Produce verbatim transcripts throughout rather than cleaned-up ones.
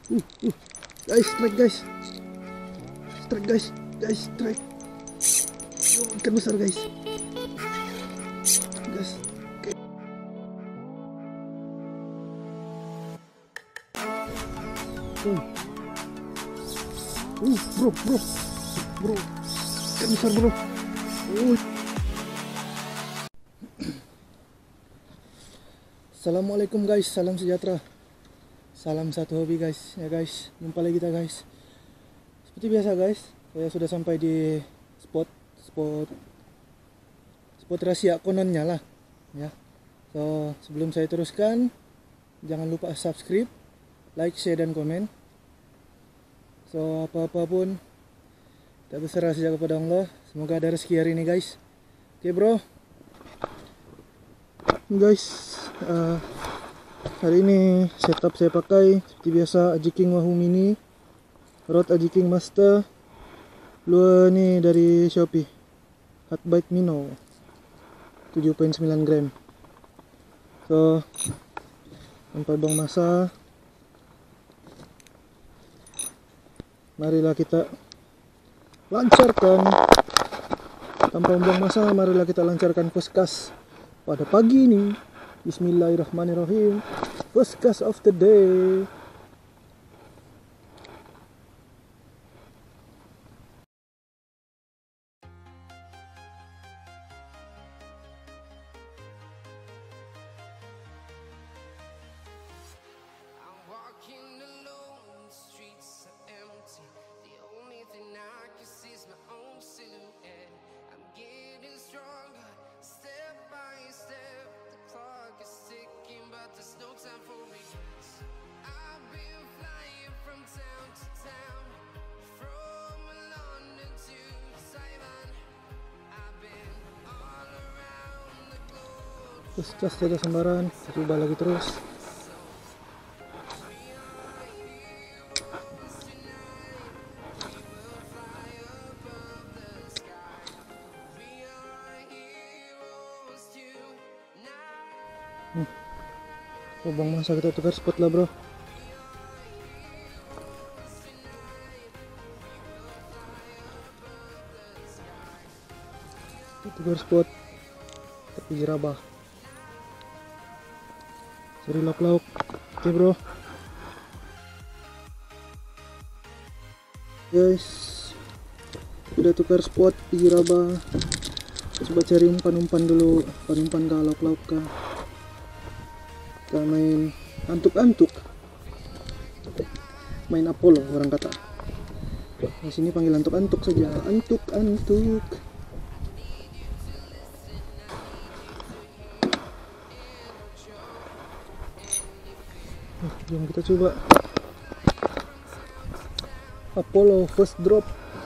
Uh, uh. Guys, strike guys. Strike guys. Guys, strike. Oh, ikan besar guys. Guys. Okay. Uh. Uh, bro, bro. Bro. Ikan besar bro. Uh. Assalamualaikum guys, salam sejahtera. Salam satu hobi guys, ya guys. Jumpa lagi kita guys. Seperti biasa guys, saya sudah sampai di spot spot spot rahasia kononnya lah, ya. So, sebelum saya teruskan, jangan lupa subscribe, like, share dan komen. So, apa-apa pun tak berserah saja kepada Allah. Semoga ada rezeki hari ini guys. Oke, bro. Guys, uh, hari ini setup saya pakai seperti biasa Ajiking Wahoo Mini, rod Ajiking Master, lure ni dari Shopee, Hotbite Minnow tujuh koma sembilan gram. So, tanpa buang masa, marilah kita lancarkan. Tanpa buang masa, marilah kita lancarkan first cast pada pagi ini. Bismillahirrahmanirrahim. First cast of the day. Terus cas jaga sembaran, coba lagi terus. Hmm. Oh, bang masa kita tukar spot lah bro. Kita tukar spot tapi jerabah. Cari lauk-lauk. Oke bro. Guys, udah tukar spot di jerabah. Coba cari umpan-umpan dulu, umpan-umpan ke lauk-lauk kah. Kita main antuk-antuk, main Apollo orang kata. Di sini panggil antuk-antuk saja, antuk-antuk. Jom kita coba Apollo first drop.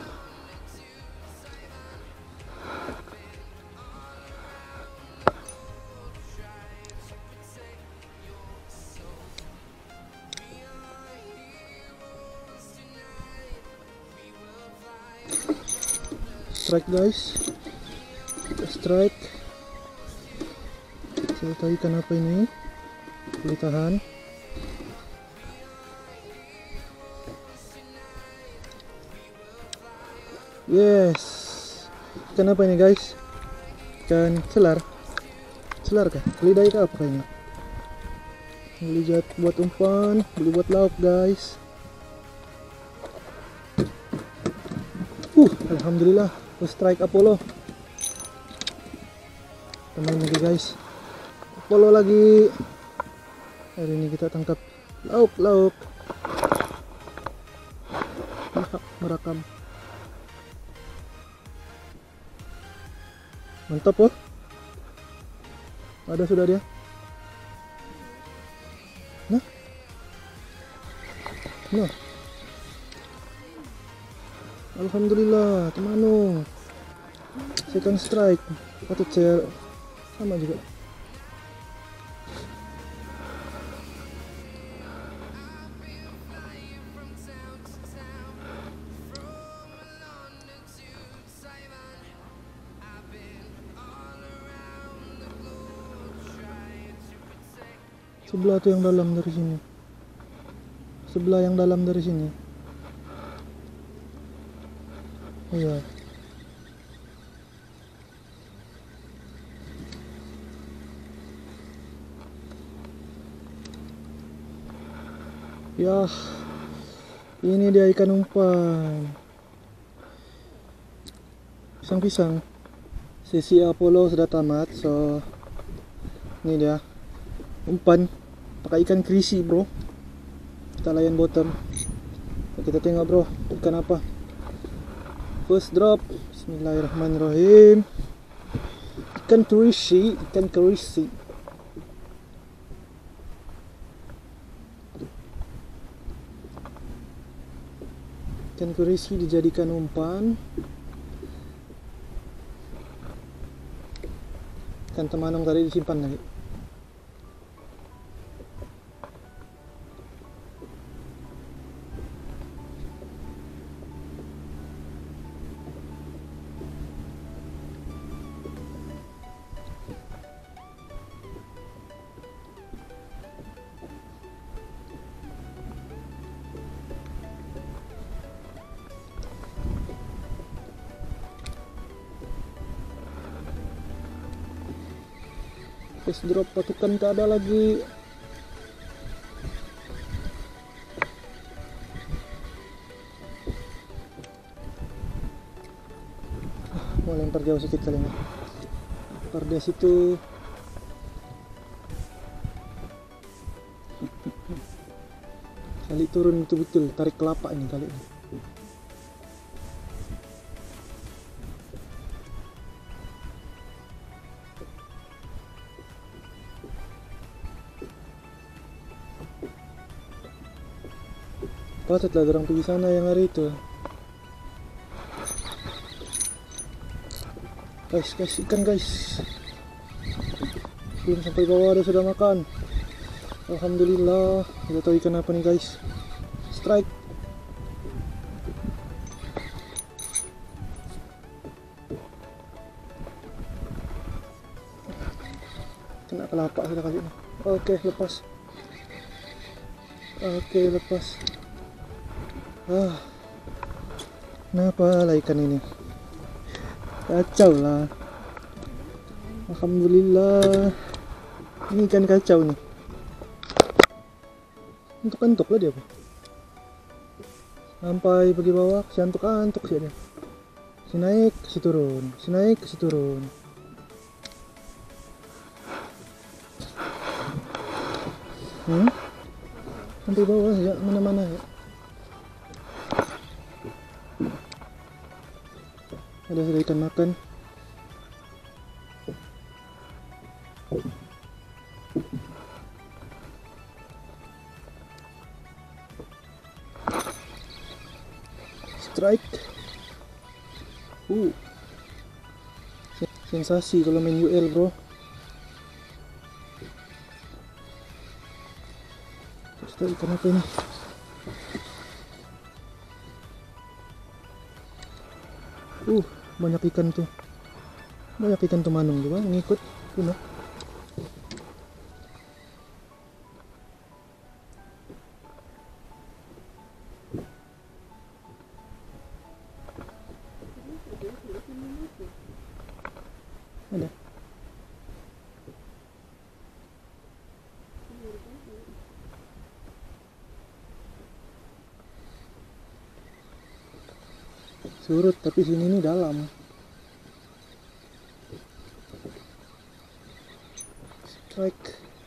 Strike guys, kita strike. Saya tarikan apa ini, boleh tahan. Yes, ikan apa ini guys? Ikan selar, selar kah? Lidah kah apa kayaknya? Boleh buat buat umpan, boleh buat lauk guys. Uh, alhamdulillah, first strike Apollo. Kita main lagi guys, Apollo lagi. Hari ini kita tangkap lauk-lauk. Merakam. Mantap oh. Ada sudah dia. Nah. Nah. Alhamdulillah, temano. Second strike. Patut saya sama juga. Sebelah tuh yang dalam dari sini. sebelah yang dalam dari sini. Iya. Ya, ini dia ikan umpan. Pisang-pisang. Sesi Apollo sudah tamat, so ini dia umpan pakai ikan krisi, bro. Kita layan bottom. Kita tengok, bro, ikan apa. First drop. Bismillahirrahmanirrahim. Ikan krisi, ikan krisi. Ikan krisi dijadikan umpan. Ikan temanong tadi disimpan lagi. First drop patukan tak ada lagi. Mau lempar jauh sedikit kali ini. Lempar dia situ. Kali turun betul-betul, tarik kelapa ini kali ini. Patutlah orang pergi sana yang hari itu. Guys, guys, ikan guys. Belum sampai bawah ada sudah makan. Alhamdulillah. Kita tahu ikan apa nih guys. Strike. Kena kelapa sudah kali ini. Oke, lepas. Oke, lepas. Ah, kenapa lah ikan ini? Kacau lah. Alhamdulillah. Ini ikan kacau nih. Antuk-antuk lah dia, Pak. Sampai pergi bawah, si antuk-antuk sih dia. Si naik, si turun, si naik, si turun. Hmm? Sampai bawah ya, mana-mana ya. Ada sudah ikan makan. Strike. Uh. Sensasi kalau main U L, bro. Terus ikan apa ini? Uh, banyak ikan tuh. Banyak ikan temanung juga ngikut. Tuh, ada. Surut tapi sini ini dalam. Strike.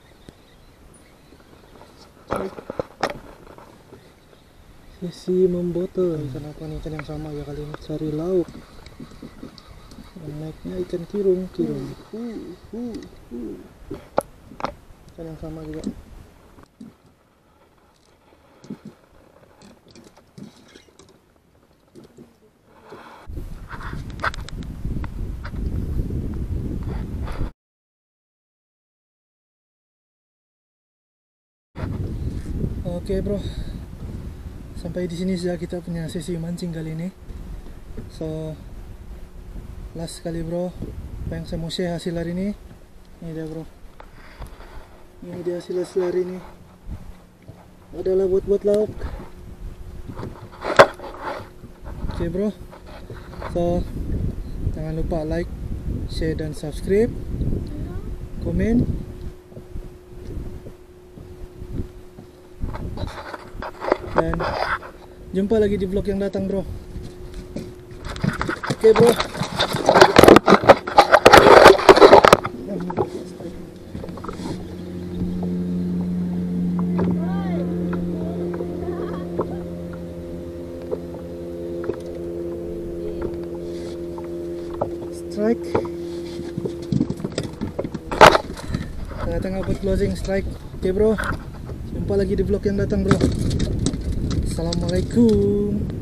Strike. Sesi membotol. Ikan apa nih? Ikan yang sama ya kali ini. Cari lauk. Yang naiknya ikan kirung, kirung. Uh, uh, uh. Ikan yang sama juga. Oke, bro, sampai di sini saja kita punya sesi mancing kali ini. So, last kali, bro, apa yang saya mau share hasil hari ini. Ini dia, bro. Ini dia hasil hasil hari ini. adalah buat-buat lauk. Oke bro, so jangan lupa like, share dan subscribe, komen, dan jumpa lagi di vlog yang datang bro. Oke bro. Strike tengah-tengah buat closing strike. Oke bro, jumpa lagi di vlog yang datang bro. Assalamualaikum.